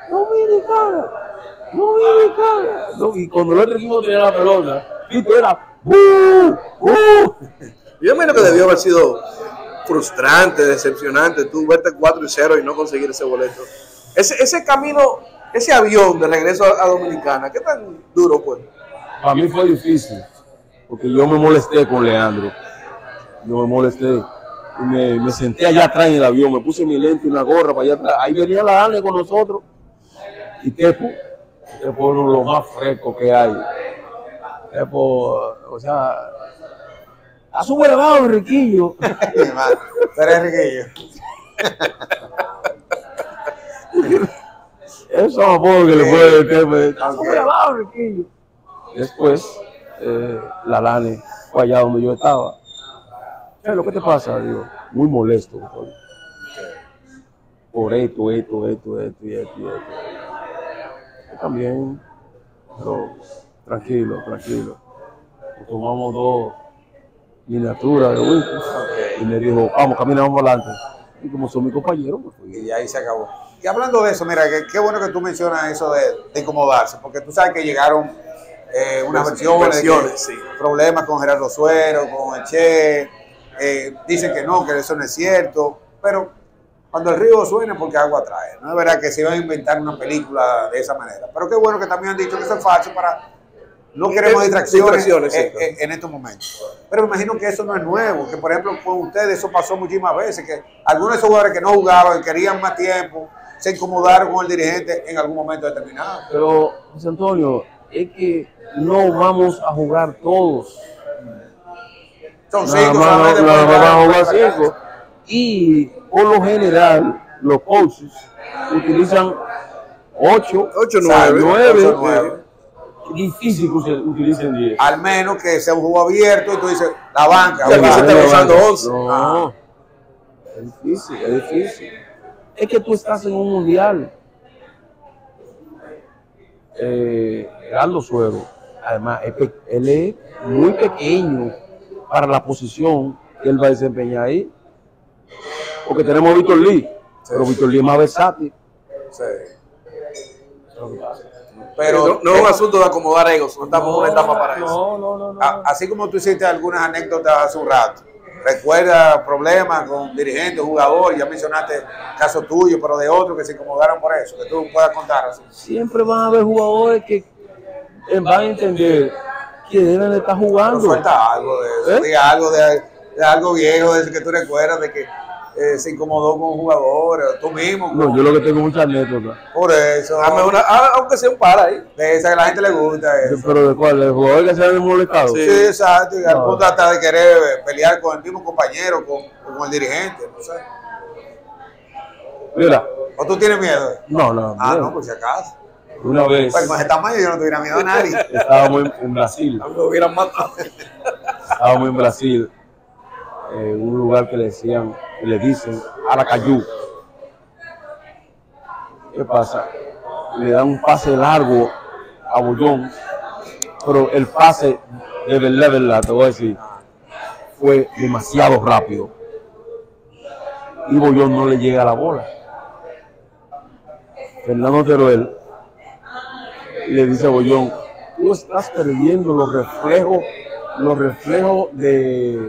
No, y cuando el otro equipo tenía la pelota, Tito era Yo imagino que debió haber sido frustrante, decepcionante, tú verte 4-0 y no conseguir ese boleto. Ese camino, ese avión de regreso a Dominicana, ¿qué tan duro fue? Para mí fue difícil, porque yo me molesté con Leandro. Yo me molesté. Y me senté allá atrás en el avión, me puse mi lente y una gorra para allá atrás. Ahí venía la ANE con nosotros. Y Tepo es lo más fresco que hay. O sea, a su elevado, Enriquillo. Mi hermano, pero es Riquillo. Eso es apodo que le puede meter. A su elevado, Enriquillo. Después, la LANE fue allá donde yo estaba. ¿Qué es lo que te pasa? Digo, muy molesto. Por esto. Yo también, pero tranquilo. Nos tomamos 2 miniaturas de whisky y me dijo, vamos, caminamos adelante. Y como son mis compañeros, pues fui. Y ahí se acabó. Y hablando de eso, mira, qué bueno que tú mencionas eso de incomodarse, porque tú sabes que llegaron unas versiones, Sí. problemas con Gerardo Suero, con el Che, dicen que no, que eso no es cierto, pero cuando el río suena porque agua trae. No es verdad que se iban a inventar una película de esa manera, pero qué bueno que también han dicho que eso es falso para... No queremos distracciones sí, en estos momentos. Pero me imagino que eso no es nuevo, que por ejemplo con ustedes eso pasó muchísimas veces, que algunos de esos jugadores que no jugaban, querían más tiempo, se incomodaron con el dirigente en algún momento determinado. Pero, José Antonio, es que no vamos a jugar todos. Son Nada 5 más solamente. nada más pueden van a jugar jugar 5. Y por lo general, los coaches utilizan 8, 8-9. 9. Difícil que utilicen 10. Al menos que sea un juego abierto y tú dices, la banca. Y aquí se jugar. está usando 11. No, es difícil. Es que tú estás en un mundial. Gerardo Suero, además, él es muy pequeño para la posición que él va a desempeñar ahí. Porque tenemos a Víctor Lee, pero Víctor Lee es más versátil. Sí. Pero no es un asunto de acomodar egos, no estamos en una etapa para eso. No. así como tú hiciste algunas anécdotas hace un rato, recuerda problemas con dirigentes, jugadores, ya mencionaste caso tuyo, pero de otros que se incomodaron por eso, que tú puedas contar así. Siempre van a haber jugadores que van a entender que deben de estar Pero jugando. falta algo de eso, diga algo de algo viejo, de eso que tú recuerdas, de que se incomodó con un jugador, o tú mismo. No, yo lo que tengo muchas anécdotas. Por eso, Dame aunque sea un par ahí. de esa que a la gente le gusta eso. Pero de cuál, el jugador que se ha molestado. Sí, exacto, y al No. punto hasta de querer pelear con el mismo compañero, con el dirigente, no sé. Mira, ¿O tú tienes miedo? no. Ah, mira, no, por si acaso. Una vez Pues con ese tamaño yo no tuviera miedo a nadie. estábamos en Brasil. A mí me hubieran matado. Estábamos en Brasil, en un lugar que le dicen Aracayú. ¿Qué pasa? Le dan un pase largo a Bollón pero el pase, de verdad, te voy a decir, fue demasiado rápido. Y Bollón no le llega a la bola. Fernando Teruel le dice a Bollón, tú estás perdiendo los reflejos de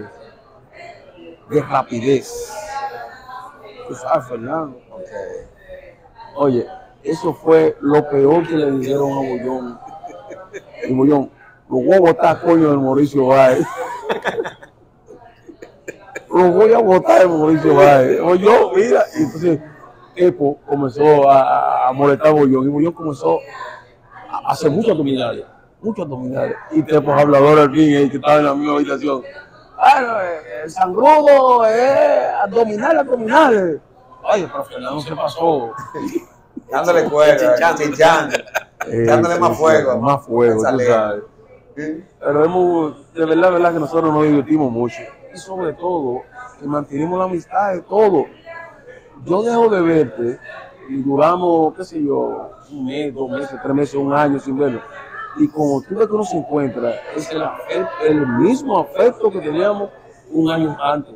rapidez. Tú sabes, Fernando. Okay. Oye, eso fue lo peor que le dijeron a Bollón. Y Bollón, lo voy a botar, coño, del Mauricio Báez. Lo voy a botar del Mauricio Báez. Bollón, mira, y entonces Epo comenzó a molestar a Bollón. Y Bollón comenzó a hacer muchos abdominales. Y Tepo hablador al fin, que estaba en la misma habitación. El sangrudo, abdominales. Oye, pero Fernando se pasó. Dándole cuerda, chinchando, dándole más fuego. Más fuego, tú sabes. Pero de verdad que nosotros nos divertimos mucho. Y sobre todo, que mantenemos la amistad de todo. Yo dejo de verte y duramos, qué sé yo, un mes, 2 meses, 3 meses, un año sin verlo. Y como tú ves que uno se encuentra, es el mismo afecto que teníamos un año antes.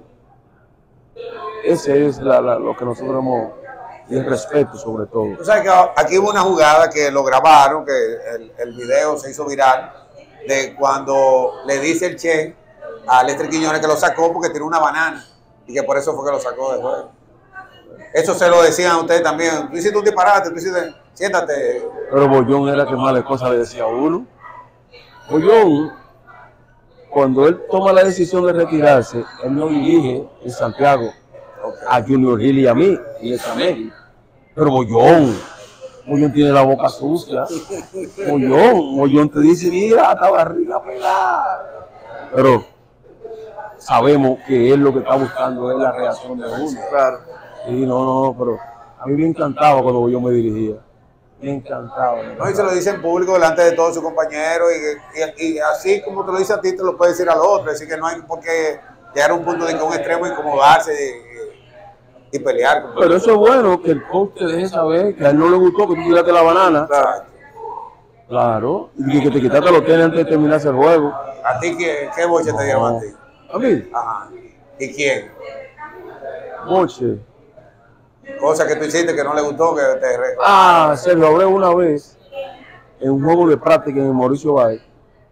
Ese es lo que nosotros hemos, y el respeto sobre todo. Tú sabes que aquí hubo una jugada que lo grabaron, que el video se hizo viral, de cuando le dice el Che a Lester Quiñones que lo sacó porque tiró una banana y que por eso fue que lo sacó de juego. Eso se lo decían a ustedes también. Tú hiciste un disparate, tú hiciste, siéntate. Pero Bollón era que más de cosas le decía a uno. Bollón, cuando él toma la decisión de retirarse, él no dirige en Santiago a Junior Hill y a mí, y a Canelli. Pero Bollón tiene la boca sucia. Bollón te dice, mira, esta barriga pelada. Pero sabemos que él lo que está buscando es la reacción de uno. Claro. Y no, pero a mí me encantaba cuando Bollón me dirigía. Me encantaba. No, y se lo dice en público delante de todos sus compañeros y así como te lo dice a ti, te lo puede decir al otro. Así que no hay por qué llegar a un punto de que un extremo incomodarse y pelear. Pero eso es bueno, que el coach te deje saber que a él no le gustó que tú tiraste la banana. Claro. Y que te quitaste los tenis antes de terminarse el juego. ¿A ti qué boche te dieron a ti? ¿A mí? Ajá. ¿Y quién? Boche. Cosa que tú hiciste que no le gustó, que te Sergio Abreu una vez en un juego de práctica en el Mauricio Báez.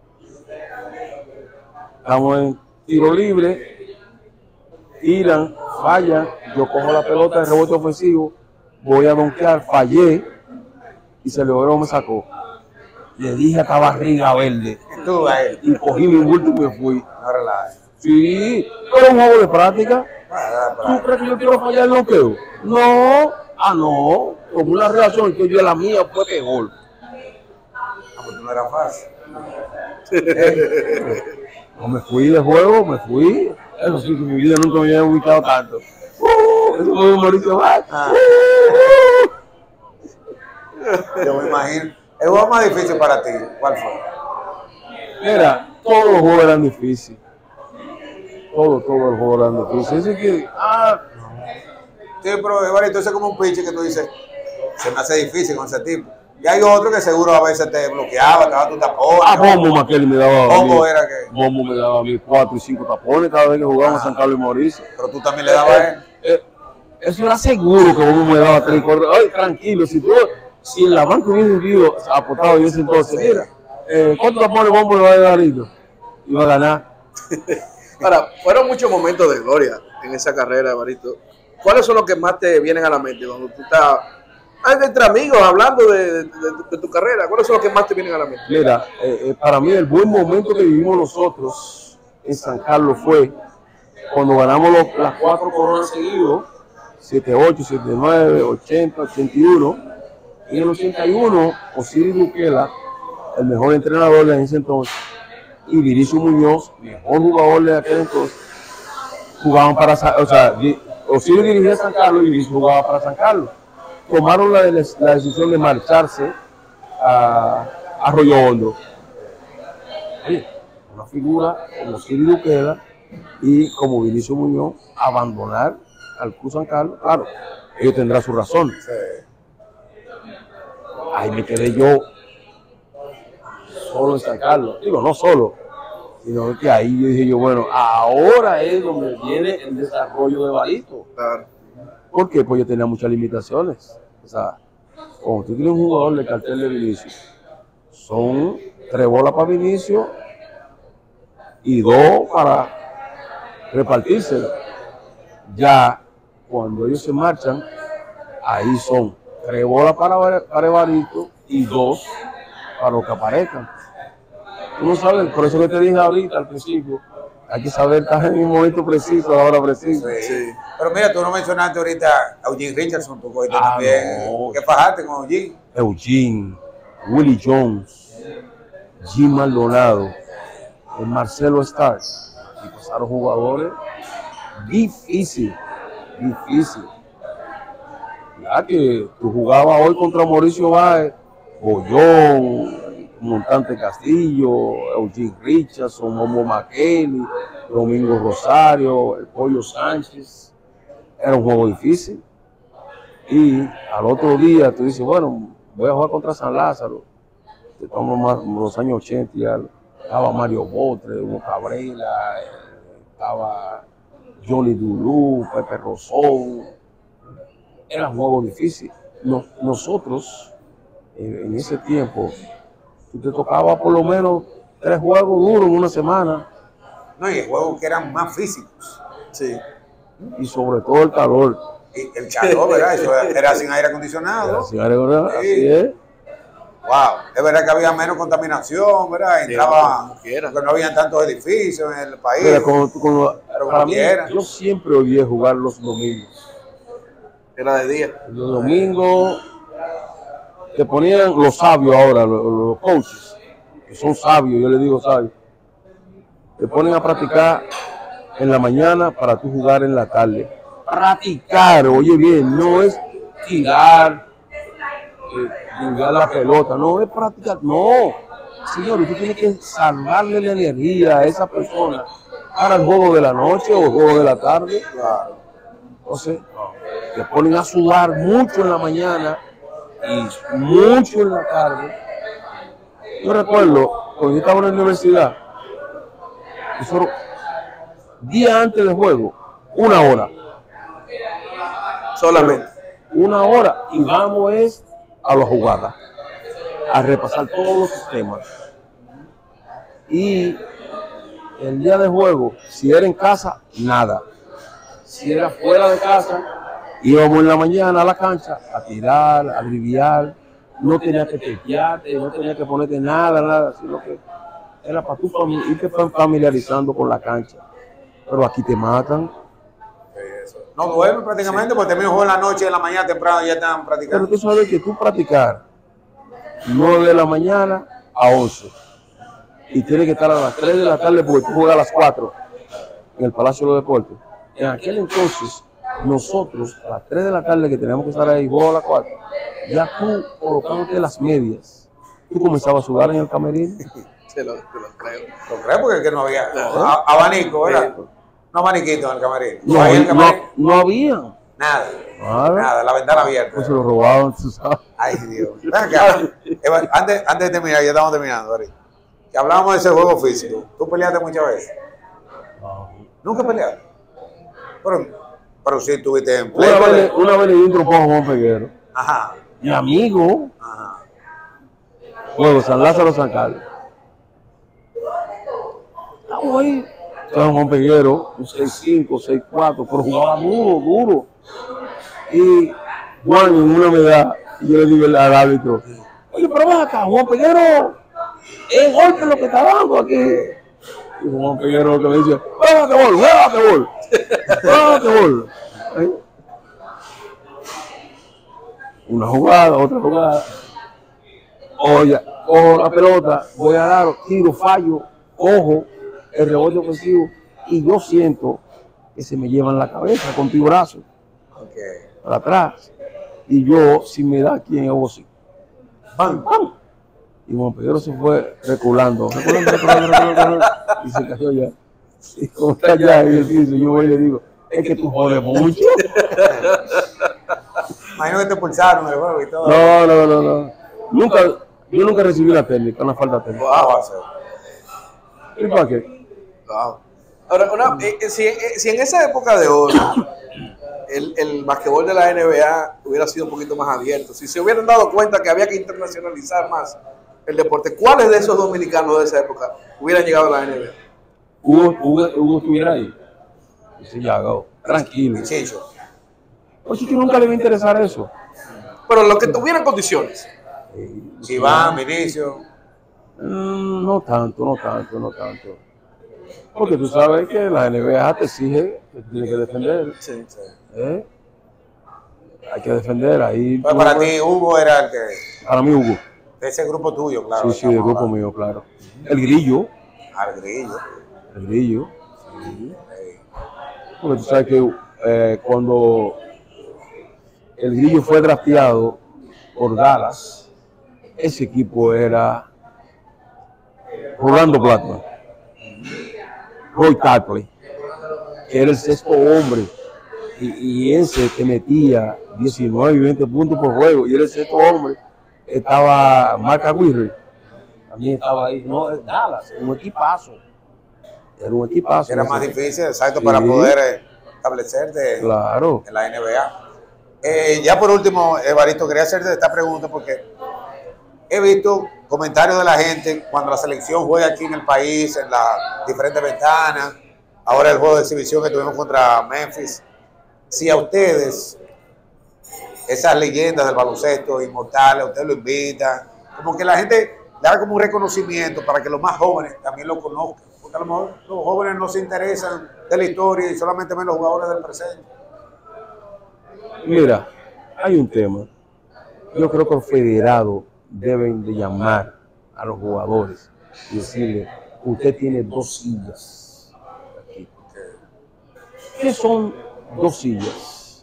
Estamos en tiro libre, tiran, fallan, yo cojo la pelota de rebote ofensivo, voy a donkear, fallé y Sergio Abreu me sacó. Le dije a esta barriga verde y cogí mi bulto y me fui. No relajes. Sí, pero un juego de práctica. ¿Tú crees que yo quiero fallar el noqueo? No, no, como una reacción que yo la mía fue peor. Pues no era fácil. No me fui de juego, me fui. Eso sí, que mi vida nunca me había ubicado tanto. Eso fue un Mauricio Báez. Yo me imagino. El juego más difícil para ti, ¿cuál fue? Mira, todos los juegos eran difíciles. Todos los juegos eran difíciles. Así que, sí, pero Evarito, ese es como un pitcher que tú dices, se me hace difícil con ese tipo. Y hay otro que seguro a veces te bloqueaba, te daba tu tapón. Bombo Maquel me daba. Bombo era que. Bombo me daba a mí 4 y 5 tapones cada vez que jugábamos San Carlos y Mauricio. Pero tú también le dabas a él. Eso era seguro que Bombo me daba 3 y 4. Ay, tranquilo, si en la banca hubiese vivido apostado yo ese entonces, mira, ¿cuántos tapones Bombo le va a dar a Iba a ganar. Ahora, fueron muchos momentos de gloria en esa carrera, Evarito. ¿Cuáles son los que más te vienen a la mente cuando tú estás entre amigos hablando de tu carrera? ¿Cuáles son los que más te vienen a la mente? Mira, para mí el buen momento que vivimos nosotros en San Carlos fue cuando ganamos las 4 coronas seguidos, 78, 79, 80, 81. Y en el 81, Osiris Duquela, el mejor entrenador de ese entonces, y Vinicio Muñoz, mejor jugador de aquel entonces, jugaban para, Osiris dirigía a San Carlos y Vinicio jugaba para San Carlos. Tomaron la decisión de marcharse a Arroyo Hondo. Una figura como Osiris Duquela y como Vinicio Muñoz abandonar al Club San Carlos. Claro, ellos tendrán su razón. Ahí me quedé yo solo en San Carlos. Digo, no solo, sino que ahí yo dije bueno, ahora es donde viene el desarrollo de Barito. Claro. ¿Por qué? Pues yo tenía muchas limitaciones. O sea, cuando tú tienes un jugador de cartel de Vinicius, son 3 bolas para Vinicius y 2 para repartirse. Ya cuando ellos se marchan, ahí son 3 bolas para Barito y 2 para los que aparezcan. Tú no sabes, por eso que te dije ahorita al principio, hay que saber estar en el momento preciso, a la hora precisa. Sí. Pero mira, tú no mencionaste ahorita a Eugene Richardson, tú cogiste también. No. ¿Qué fajaste con Eugene? Eugene, Willie Jones, Jim Maldonado, el Marcelo Stars, y pasaron jugadores difícil. Ya que tú jugabas hoy contra Mauricio Báez, Bollón, Montante Castillo, Eugene Richardson, Momo McKenny, Domingo Rosario, el Pollo Sánchez. Era un juego difícil. Y al otro día tú dices, bueno, voy a jugar contra San Lázaro. Estamos más los años 80 ya. Estaba Mario Botre, Hugo Cabrera, estaba Johnny Dulú, Pepe Rosón. Era un juego difícil. Nosotros, en ese tiempo, tú te tocaba por lo menos 3 juegos duros en una semana. No, y juegos que eran más físicos. Sí. Y sobre todo el calor. Y el calor, ¿verdad? Eso era sin aire acondicionado. Era sin aire acondicionado, Sí. así es. Wow, es verdad que había menos contaminación, ¿verdad? Sí, Entraba, como quiera. porque no habían tantos edificios en el país. Mira, para mí, quiera. yo siempre odié jugar los domingos. Era de día. Los domingos te ponían los sabios ahora, los coaches, que son sabios, yo les digo sabios, te ponen a practicar en la mañana para tú jugar en la tarde. Practicar, oye bien, no es tirar, jugar la pelota, no es practicar, no. Señor, tú tienes que salvarle la energía a esa persona para el juego de la noche o el juego de la tarde. Entonces, te ponen a sudar mucho en la mañana y mucho en la tarde. Yo recuerdo, cuando yo estaba en la universidad, nosotros, día antes del juego, 1 hora. Solamente. 1 hora y vamos a la jugada, a repasar todos los sistemas. Y el día de juego, si era en casa, nada. Si era fuera de casa, íbamos en la mañana a la cancha a tirar, a driviar. No tenía que tetearte, no tenía que ponerte nada, sino que era para tú irte familiarizando con la cancha. Pero aquí te matan. No duermen prácticamente porque terminan el juego en la noche y en la mañana temprano ya están Pero practicando. tú sabes que tú practicar 9 de la mañana a 11 y tienes que estar a las 3 de la tarde porque tú juegas a las 4 en el Palacio de los Deportes. En aquel entonces, nosotros a las 3 de la tarde que teníamos que estar ahí, vos a las 4, ya tú colocándote las medias, tú comenzabas a sudar en el camerino. Te lo creo. ¿Lo crees? Porque es que no había abanico, ¿verdad? No abaniquito en el camerino. No, Ahí en el camerino, no había. nada. Nada. Nada, la ventana abierta. Pues se lo robaban, tú sabes. Ay, Dios. Ven acá. Eva, antes de terminar, ya estamos terminando, Ari. Que hablábamos de ese juego físico. ¿Tú peleaste muchas veces? ¿Nunca peleaste? Pero sí tuviste en play. Una vez le di un trompón a Juan Peguero. Ajá. Mi amigo, Ajá. juego San Lázaro, San Carlos. Estamos ahí. Estaba Juan Peguero, un 6'5", 6'4", pero jugaba duro. Y Juan en una medalla, y yo le digo al árbitro, oye, pero ven acá, Juan Peguero, es golpe lo que está dando aquí. Y Juan Peguero lo que me dice, juega basquetbol. Ahí. Una jugada, otra jugada. Oye, cojo la pelota, voy a dar, tiro, fallo, cojo el rebote ofensivo y yo siento que se me llevan la cabeza con tu brazo para atrás. Y yo, si me da aquí en el bolsillo, ¡pam! Y Juan Peguero se fue reculando, y se cayó ya. Y como está allá en el piso, yo voy y le digo, es que tú jodes mucho. Imagino que te pulsaron el juego y todo. No. Nunca, Yo nunca recibí una técnica, una falta técnica. Wow. ¿Y para qué? Wow. Ahora, si en esa época de oro el basquetbol de la NBA hubiera sido un poquito más abierto, si se hubieran dado cuenta que había que internacionalizar más el deporte, ¿cuáles de esos dominicanos de esa época hubieran llegado a la NBA? Hugo estuviera ahí. Sí, ya, go. Tranquilo. Chicho. Pues que nunca le va a interesar eso. Pero los que tuvieran condiciones. Iván, Vinicio. No tanto. Porque tú sabes que la NBA te exige que tienes que defender. Sí. Hay que defender ahí. Pues para ti, Hugo era el que. Para mí, Hugo. De ese grupo tuyo, claro. Sí, del grupo mío, claro. El Grillo. Al Grillo. El Grillo. Sí. Porque tú sabes que cuando el Grillo fue drafteado por Dallas, ese equipo era Rolando Blackman, Roy Tarpley, que era el sexto hombre, y ese que metía 19 y 20 puntos por juego, y era el sexto hombre. Estaba Mark Aguirre, también estaba ahí, no, Dallas, un equipazo. Era un equipazo. Era más difícil, exacto, para poder establecerte claro. En la NBA. Ya por último, Evaristo, quería hacerte esta pregunta porque he visto comentarios de la gente cuando la selección juega aquí en el país, en las diferentes ventanas, ahora el juego de exhibición que tuvimos contra Memphis. Si a ustedes, esas leyendas del baloncesto inmortales, usted lo invita, como que la gente le haga como un reconocimiento para que los más jóvenes también lo conozcan. Porque a lo mejor los jóvenes no se interesan de la historia y solamente ven los jugadores del presente. Mira, hay un tema. Yo creo que los federados deben de llamar a los jugadores y decirle, usted tiene 2 sillas aquí. ¿Qué son 2 sillas?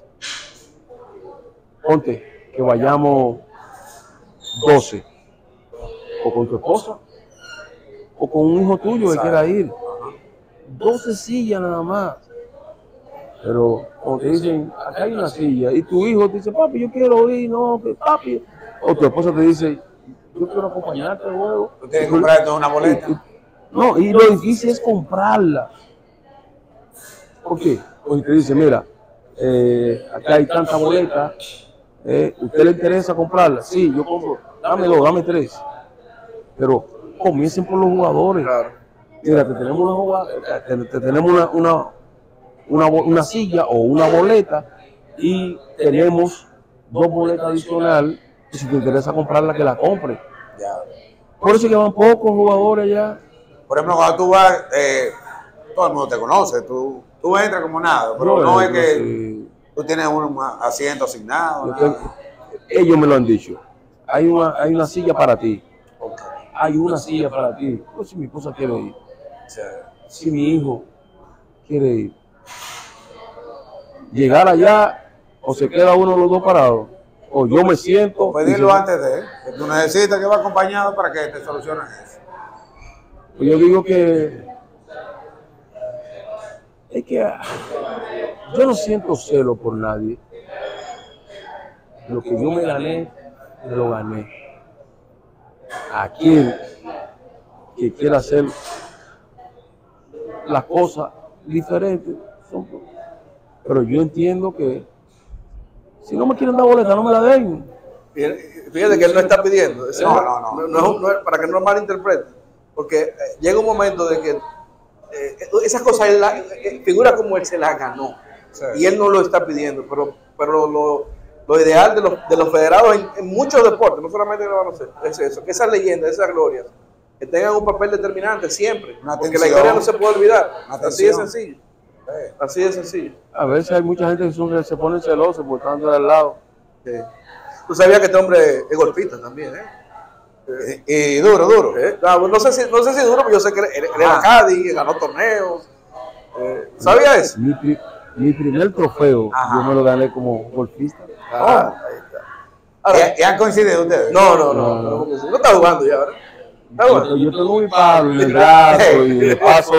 Ponte que vayamos 12, o con tu esposa, o con un hijo tuyo que quiera ir. 12 sillas nada más. Pero cuando te dicen, acá hay una silla, y tu hijo te dice, papi, yo quiero ir, no, papi. O tu esposa te dice, yo quiero acompañarte al juego. ¿Tú tienes que comprar toda una boleta? No, y lo difícil es comprarla. ¿Por qué? Porque te dice, mira, acá hay tanta boleta, ¿usted le interesa comprarla? Sí, yo compro, dame 2, dame 3. Pero comiencen por los jugadores. Claro. Mira, te tenemos una silla o una boleta y tenemos 2 boletas adicionales y si te interesa comprarla, que la compre. Ya. Por eso que van pocos jugadores ya. Por ejemplo, cuando tú vas, todo el mundo te conoce, tú entras como nada, pero no es que tú tienes un asiento asignado. Ellos me lo han dicho. Hay una silla para ti. Okay. Hay una silla para ti. Pues si mi esposa quiere ir, Sí. si mi hijo quiere ir, llegar allá o se queda uno de los 2 parados, o yo me siento. Pedirlo antes de, que tú necesitas que va acompañado para que te solucionen eso. Pues yo digo que es que yo no siento celo por nadie. Lo que yo me gané, lo gané. Aquel que quiera hacer las cosas diferentes, pero yo entiendo que si no me quieren dar boleta, no me la den. Fíjate que él no está pidiendo. No. Para que no lo malinterpreten. Porque llega un momento de que esas cosas figura como él se las ganó. Sí. Y él no lo está pidiendo. Pero lo ideal de los federados en muchos deportes, no solamente en el baloncesto, es eso, que esas leyendas, esas glorias, que tengan un papel determinante siempre. Porque la historia no se puede olvidar. Así de sencillo. Así de sencillo. A veces hay mucha gente que se pone celoso por estar al lado. Sí. Tú sabías que este hombre es golpista también, Y duro. No sé si duro, pero yo sé que él era Cádiz, ganó torneos. ¿Sabía eso? Mi primer trofeo, yo me lo gané como golfista. Ahí está. Ahora, ¿Y han coincidido ustedes? No está jugando ya, ¿verdad? Yo tengo mi palo en el brazo y le paso.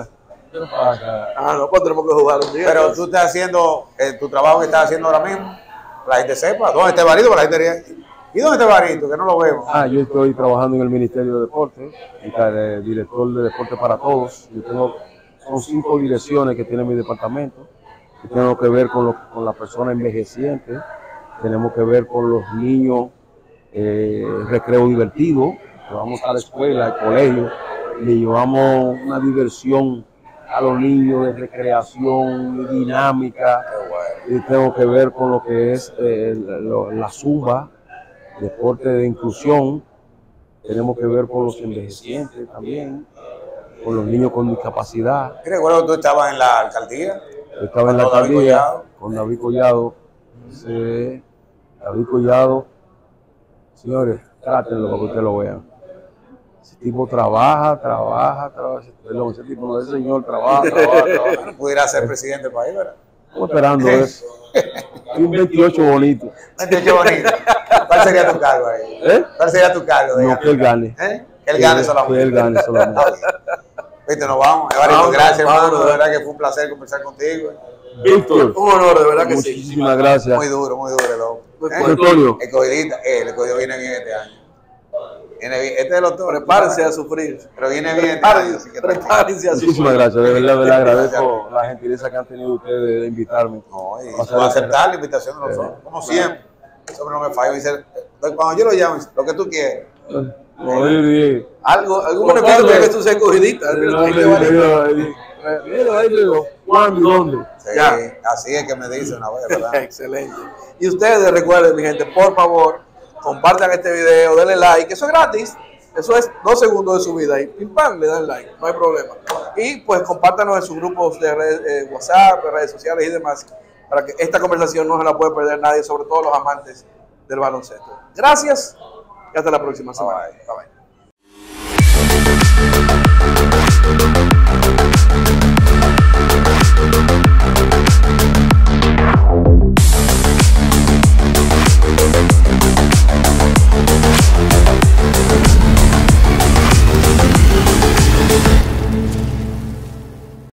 No, pues tenemos que jugar un día. Pero tú estás haciendo tu trabajo que estás haciendo ahora mismo, la gente sepa. ¿Dónde está Evaristo? Para la gente diga, ¿Y dónde está Barito? Que no lo vemos. Yo estoy trabajando en el Ministerio de Deportes, director de Deporte para Todos. Son 5 direcciones que tiene mi departamento. Que tengo que ver con las personas envejecientes, tenemos que ver con los niños, recreo divertido, vamos a la escuela, al colegio, le llevamos una diversión a los niños de recreación dinámica, y tengo que ver con lo que es la zumba, deporte de inclusión, tenemos que ver con los envejecientes también, con los niños con discapacidad. Recuerdo que tú estabas en la alcaldía. Estaba en la alcaldía con David Collado. Sí, David Collado, señores, trátenlo para que ustedes lo vean. Ese tipo trabaja. Perdón, ese tipo, ese señor trabaja. Pudiera ser presidente del país, ¿verdad? Estamos esperando eso. Y un 28 bonito. 28 bonito. ¿Cuál sería tu cargo ahí? ¿Cuál sería tu cargo? No, que él gane. Que él gane solamente. Que él gane solamente. Viste, nos vamos. Evaristo, gracias, hermano. De verdad que fue un placer conversar contigo. Víctor, Un honor, de verdad que sí. Muchísimas gracias. Muy duro, loco. Antonio. El escogido viene bien este año. Viene bien. Este es el otro. Prepárense a sufrir. Pero viene bien este año. Prepárense a sufrir. Muchísimas gracias, de verdad le agradezco la gentileza que han tenido ustedes de invitarme. No, y aceptar la invitación de nosotros. Como siempre. Eso no me falla. Dice, cuando yo lo llamo, lo que tú quieres. Algún beneficio tiene que tú seas escogidita. ¿Cuándo y dónde? Sí, así es que me dice una vez, ¿verdad? Excelente. Y ustedes recuerden, mi gente, por favor, compartan este video, denle like, eso es gratis. Eso es 2 segundos de su vida y pim pam, le dan like, no hay problema. Y pues compártanos en sus grupos de WhatsApp, de redes sociales y demás, para que esta conversación no se la puede perder nadie, sobre todo los amantes del baloncesto. Gracias y hasta la próxima semana. Bye. Bye, bye.